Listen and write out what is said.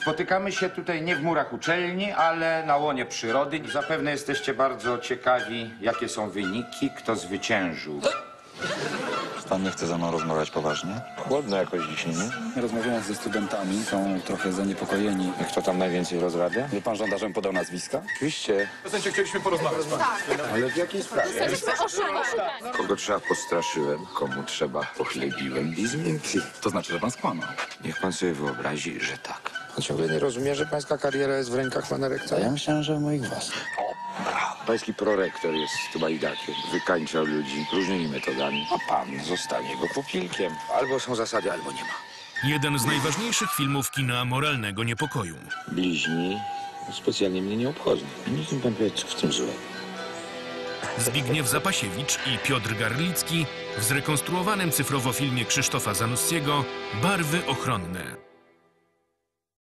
Spotykamy się tutaj nie w murach uczelni, ale na łonie przyrody. Zapewne jesteście bardzo ciekawi, jakie są wyniki, kto zwyciężył. Pan nie chce ze mną rozmawiać poważnie? Chłodno jakoś dzisiaj, nie? Rozmawiając ze studentami, są trochę zaniepokojeni. Kto tam najwięcej rozrabia? Wie pan, żądarzem podał nazwiska? Oczywiście. W chcieliśmy porozmawiać z panem. Ale w jakiej sprawie? Kogo trzeba postraszyłem, komu trzeba pochlebiłem i zmiękli. To znaczy, że pan skłamał. Niech pan sobie wyobrazi, że tak. Pan ciągle nie rozumie, że pańska kariera jest w rękach pana rektora? Ja myślałem, że moich własnych. Pański prorektor jest chyba idakiem. Wykańczał ludzi różnymi metodami. A pan zostanie go pupilkiem. Albo są zasady, albo nie ma. Jeden z najważniejszych filmów kina moralnego niepokoju. Bliźni specjalnie mnie nie obchodzą. Niech mi pan powie, co w tym złego. Zbigniew Zapasiewicz i Piotr Garlicki w zrekonstruowanym cyfrowo filmie Krzysztofa Zanussiego Barwy ochronne.